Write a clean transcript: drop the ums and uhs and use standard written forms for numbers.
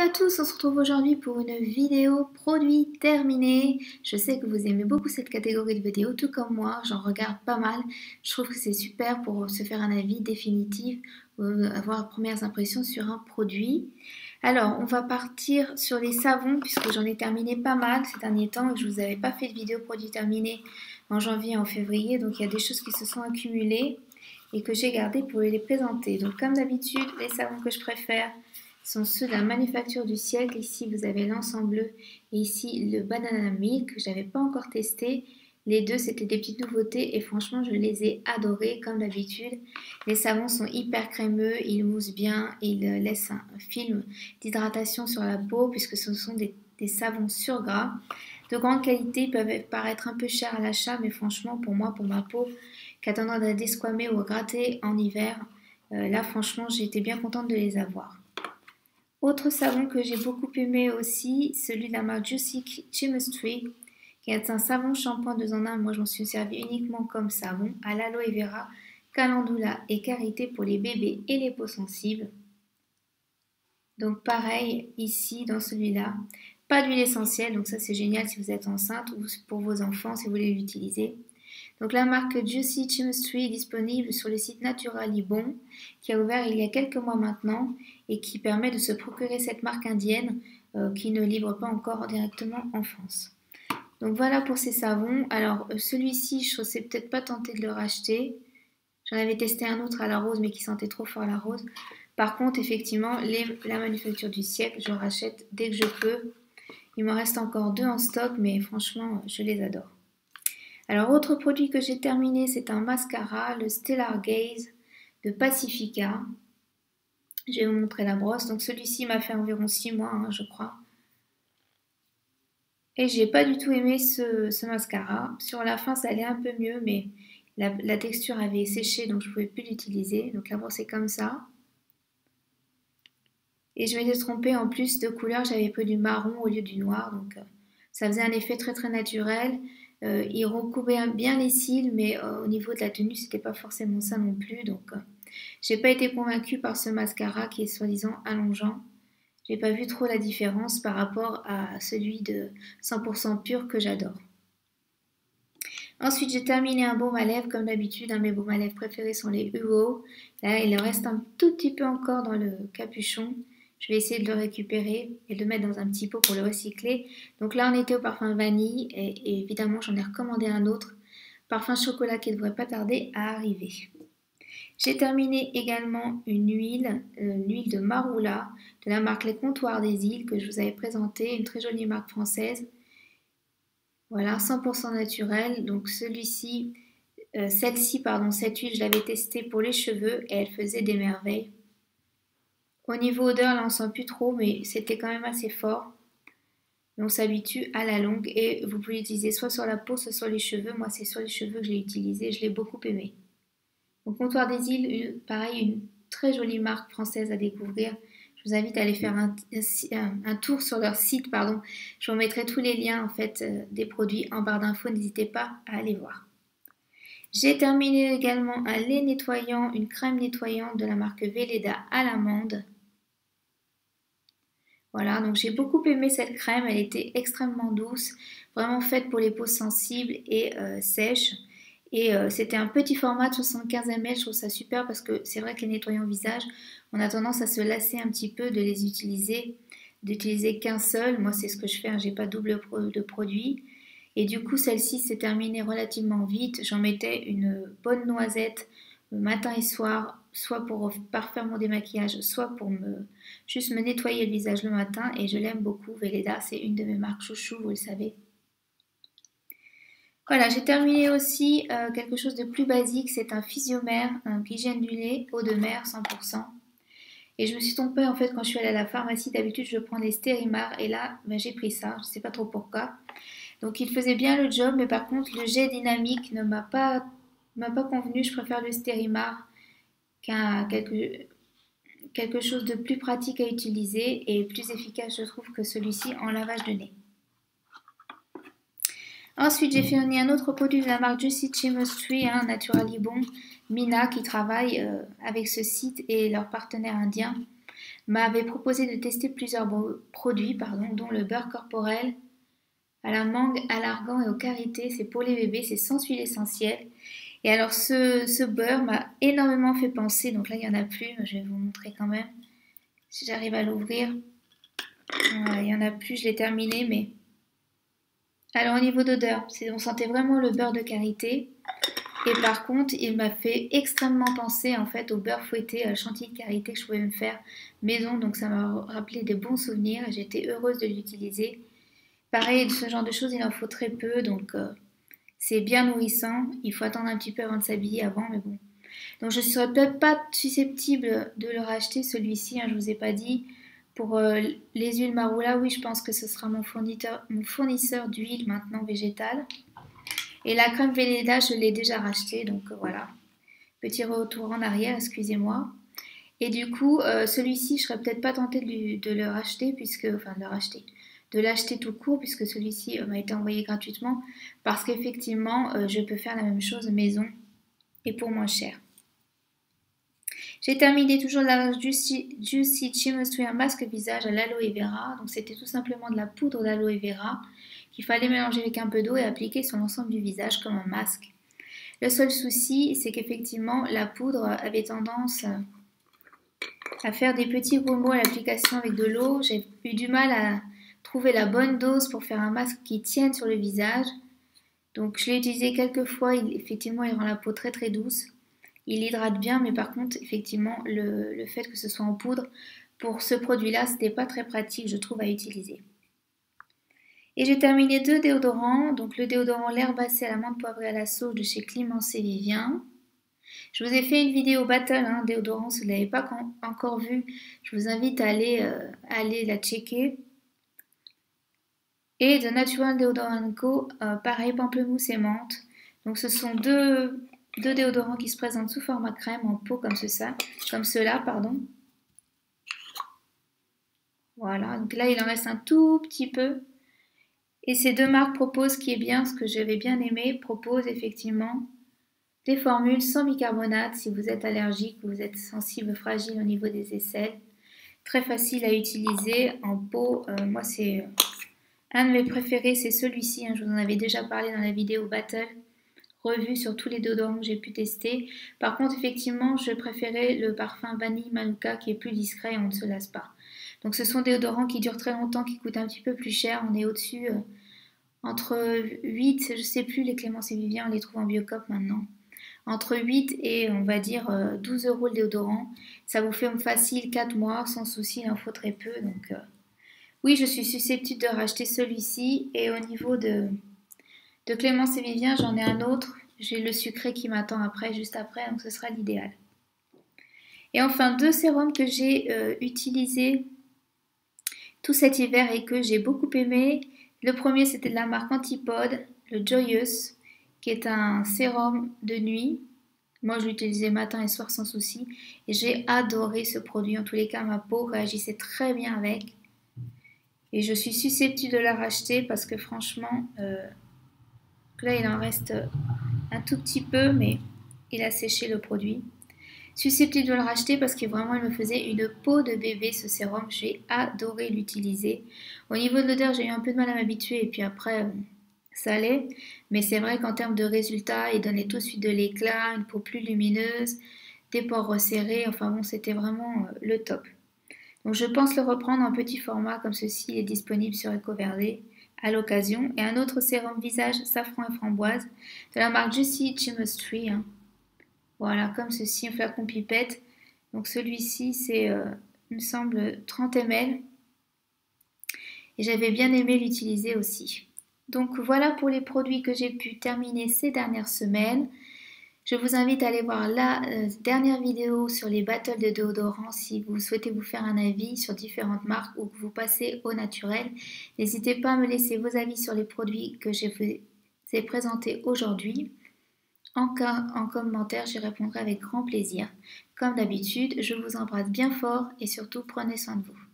à tous, on se retrouve aujourd'hui pour une vidéo produit terminé. Je sais que vous aimez beaucoup cette catégorie de vidéos, tout comme moi, j'en regarde pas mal. Je trouve que c'est super pour se faire un avis définitif, avoir premières impressions sur un produit. Alors, on va partir sur les savons, puisque j'en ai terminé pas mal ces derniers temps et que je vous avais pas fait de vidéo produit terminé en janvier et en février, donc il y a des choses qui se sont accumulées et que j'ai gardées pour les présenter. Donc comme d'habitude, les savons que je préfère sont ceux de la manufacture du siècle. Ici, vous avez l'ensemble bleu et ici le banana milk que je n'avais pas encore testé. Les deux, c'était des petites nouveautés et franchement, je les ai adorés comme d'habitude. Les savons sont hyper crémeux, ils moussent bien, ils laissent un film d'hydratation sur la peau puisque ce sont des savons sur gras. De grande qualité, ils peuvent paraître un peu chers à l'achat, mais franchement, pour moi, pour ma peau, qui a tendance à desquamer ou à gratter en hiver, là, franchement, j'ai été bien contente de les avoir. Autre savon que j'ai beaucoup aimé aussi, celui de la marque Juicy Chemistry, qui est un savon shampoing 2 en 1. Moi, je m'en suis servi uniquement comme savon à l'aloe vera, calendula et karité pour les bébés et les peaux sensibles. Donc pareil, ici, dans celui-là, pas d'huile essentielle, donc ça c'est génial si vous êtes enceinte ou pour vos enfants si vous voulez l'utiliser. Donc la marque Juicy Chemistry est disponible sur le site Naturalibon qui a ouvert il y a quelques mois maintenant et qui permet de se procurer cette marque indienne qui ne livre pas encore directement en France. Donc voilà pour ces savons. Alors celui-ci, je ne serais peut-être pas tentée de le racheter. J'en avais testé un autre à la rose mais qui sentait trop fort la rose. Par contre, effectivement, la manufacture du siècle, je rachète dès que je peux. Il m'en reste encore 2 en stock, mais franchement, je les adore. Alors, autre produit que j'ai terminé, c'est un mascara, le Stellar Gaze de Pacifica. Je vais vous montrer la brosse. Donc, celui-ci m'a fait environ 6 mois, je crois. Et j'ai pas du tout aimé ce mascara. Sur la fin, ça allait un peu mieux, mais la texture avait séché, donc je ne pouvais plus l'utiliser. Donc, la brosse est comme ça. Et je m'étais trompée en plus de couleur, j'avais pris du marron au lieu du noir, donc ça faisait un effet très très naturel. Il recouvrait bien les cils, mais au niveau de la tenue, c'était pas forcément ça non plus. Donc j'ai pas été convaincue par ce mascara qui est soi-disant allongeant. J'ai pas vu trop la différence par rapport à celui de 100% pur que j'adore. Ensuite, j'ai terminé un baume à lèvres, comme d'habitude. Mes baumes à lèvres préférés sont les UO. Là, il en reste un tout petit peu encore dans le capuchon. Je vais essayer de le récupérer et de le mettre dans un petit pot pour le recycler. Donc là, on était au parfum vanille et évidemment, j'en ai recommandé un autre. Parfum chocolat qui ne devrait pas tarder à arriver. J'ai terminé également une huile, l'huile de Marula de la marque Les Comptoirs des Îles que je vous avais présentée, une très jolie marque française. Voilà, 100% naturel. Donc celle-ci, cette huile, je l'avais testée pour les cheveux et elle faisait des merveilles. Au niveau odeur, là on sent plus trop, mais c'était quand même assez fort. Et on s'habitue à la longue et vous pouvez l'utiliser soit sur la peau, soit sur les cheveux. Moi, c'est sur les cheveux que je l'ai utilisé, je l'ai beaucoup aimé. Au Comptoir des Îles, pareil, une très jolie marque française à découvrir. Je vous invite à aller faire un tour sur leur site, pardon. Je vous mettrai tous les liens en fait des produits en barre d'infos, n'hésitez pas à aller voir. J'ai terminé également un lait nettoyant, une crème nettoyante de la marque Velleda à l'amande. Voilà, donc j'ai beaucoup aimé cette crème, elle était extrêmement douce, vraiment faite pour les peaux sensibles et sèches. Et c'était un petit format de 75 ml, je trouve ça super parce que c'est vrai que les nettoyants visage, on a tendance à se lasser un petit peu de les utiliser, d'utiliser qu'un seul. Moi c'est ce que je fais, j'ai pas double de produit. Et du coup celle-ci s'est terminée relativement vite, j'en mettais une bonne noisette matin et soir, soit pour parfaire mon démaquillage, soit pour juste me nettoyer le visage le matin et je l'aime beaucoup. Velleda, c'est une de mes marques chouchou, vous le savez. Voilà, j'ai terminé aussi quelque chose de plus basique, c'est un physiomère, un hygiène du lait, eau de mer 100%. Et je me suis trompée en fait quand je suis allée à la pharmacie, d'habitude je prends des Stérimar et là j'ai pris ça, je ne sais pas trop pourquoi. Donc il faisait bien le job, mais par contre le jet dynamique ne m'a pas convenu, je préfère le Stérimar quelque chose de plus pratique à utiliser et plus efficace je trouve que celui-ci en lavage de nez. Ensuite j'ai fait un autre produit de la marque Juicy Chemistry, Naturalibon, Mina qui travaille avec ce site et leur partenaire indien. m'avait proposé de tester plusieurs produits, dont le beurre corporel à la mangue, à l'argan et aux karités. C'est pour les bébés, c'est sans huile essentielle. Et alors ce beurre m'a énormément fait penser, donc là il n'y en a plus, je vais vous montrer quand même, si j'arrive à l'ouvrir. Voilà, il n'y en a plus, je l'ai terminé, mais... Alors au niveau d'odeur, on sentait vraiment le beurre de karité. Et par contre, il m'a fait extrêmement penser en fait au beurre fouetté à la chantilly de karité que je pouvais me faire maison. Donc ça m'a rappelé des bons souvenirs et j'étais heureuse de l'utiliser. Pareil, ce genre de choses, il en faut très peu, donc c'est bien nourrissant. Il faut attendre un petit peu avant de s'habiller avant, mais bon. Donc je ne serais peut-être pas susceptible de le racheter celui-ci, hein, je ne vous ai pas dit. Pour les huiles Marula, oui, je pense que ce sera mon fournisseur d'huile maintenant végétale. Et la crème Velleda, je l'ai déjà rachetée, donc voilà. Petit retour en arrière, excusez-moi. Et du coup, celui-ci, je serais peut-être pas tentée de le racheter, de l'acheter tout court, puisque celui-ci m'a été envoyé gratuitement, parce qu'effectivement, je peux faire la même chose maison et pour moins cher. J'ai terminé toujours la Juicy Chemistry, un masque visage à l'aloe vera. Donc c'était tout simplement de la poudre d'aloe vera qu'il fallait mélanger avec un peu d'eau et appliquer sur l'ensemble du visage comme un masque. Le seul souci, c'est qu'effectivement la poudre avait tendance à faire des petits grumeaux à l'application avec de l'eau. J'ai eu du mal à trouver la bonne dose pour faire un masque qui tienne sur le visage. Donc je l'ai utilisé quelques fois, effectivement il rend la peau très très douce. Il hydrate bien, mais par contre, effectivement, le fait que ce soit en poudre, pour ce produit-là, c'était pas très pratique, je trouve, à utiliser. Et j'ai terminé 2 déodorants. Donc le déodorant l'herbacée à l'amande poivrée à la sauge de chez Clémence et Vivien. Je vous ai fait une vidéo battle, déodorant, si vous ne l'avez pas encore vue, je vous invite à aller la checker. Et The Natural Deodorant Co, pareil, pamplemousse et menthe. Donc ce sont deux déodorants qui se présentent sous format crème en pot comme cela, pardon. Voilà, donc là il en reste un tout petit peu. Et ces deux marques proposent, qui est bien, ce que j'avais bien aimé, proposent effectivement des formules sans bicarbonate si vous êtes allergique ou vous êtes sensible, fragile au niveau des aisselles. Très facile à utiliser en pot. Moi c'est un de mes préférés, c'est celui-ci. Je vous en avais déjà parlé dans la vidéo Battle. Revue sur tous les déodorants que j'ai pu tester. Par contre, effectivement, je préférais le parfum Vanille Manuka qui est plus discret et on ne se lasse pas. Donc ce sont des déodorants qui durent très longtemps, qui coûtent un petit peu plus cher. On est au-dessus, entre 8, je sais plus, les Clémence et Vivien, on les trouve en Biocop maintenant. Entre 8 et on va dire 12 € le déodorant. Ça vous fait facile 4 mois, sans souci, il en faut très peu. Donc oui, je suis susceptible de racheter celui-ci. Et au niveau de Clémence et Vivien, j'en ai un autre. J'ai le sucré qui m'attend juste après, donc ce sera l'idéal. Et enfin, 2 sérums que j'ai utilisés tout cet hiver et que j'ai beaucoup aimé. Le premier, c'était de la marque Antipode, le Joyous, qui est un sérum de nuit. Moi, je l'utilisais matin et soir sans souci. Et j'ai adoré ce produit. En tous les cas, ma peau réagissait très bien avec. Et je suis susceptible de la racheter parce que franchement... là, il en reste un tout petit peu, mais il a séché le produit. Susceptible de le racheter parce que vraiment, il me faisait une peau de bébé, ce sérum. J'ai adoré l'utiliser. Au niveau de l'odeur, j'ai eu un peu de mal à m'habituer et puis après, ça allait. Mais c'est vrai qu'en termes de résultats, il donnait tout de suite de l'éclat, une peau plus lumineuse, des pores resserrés. Enfin bon, c'était vraiment le top. Donc je pense le reprendre en petit format comme ceci. Il est disponible sur EcoVerde à l'occasion. Et un autre sérum visage safran et framboise de la marque Juicy Chemistry. Voilà, comme ceci, un flacon pipette. Donc celui-ci, c'est, il me semble, 30 ml. Et j'avais bien aimé l'utiliser aussi. Donc voilà pour les produits que j'ai pu terminer ces dernières semaines. Je vous invite à aller voir la dernière vidéo sur les battles de déodorants si vous souhaitez vous faire un avis sur différentes marques ou que vous passez au naturel. N'hésitez pas à me laisser vos avis sur les produits que je vous ai présentés aujourd'hui. En commentaire, j'y répondrai avec grand plaisir. Comme d'habitude, je vous embrasse bien fort et surtout prenez soin de vous.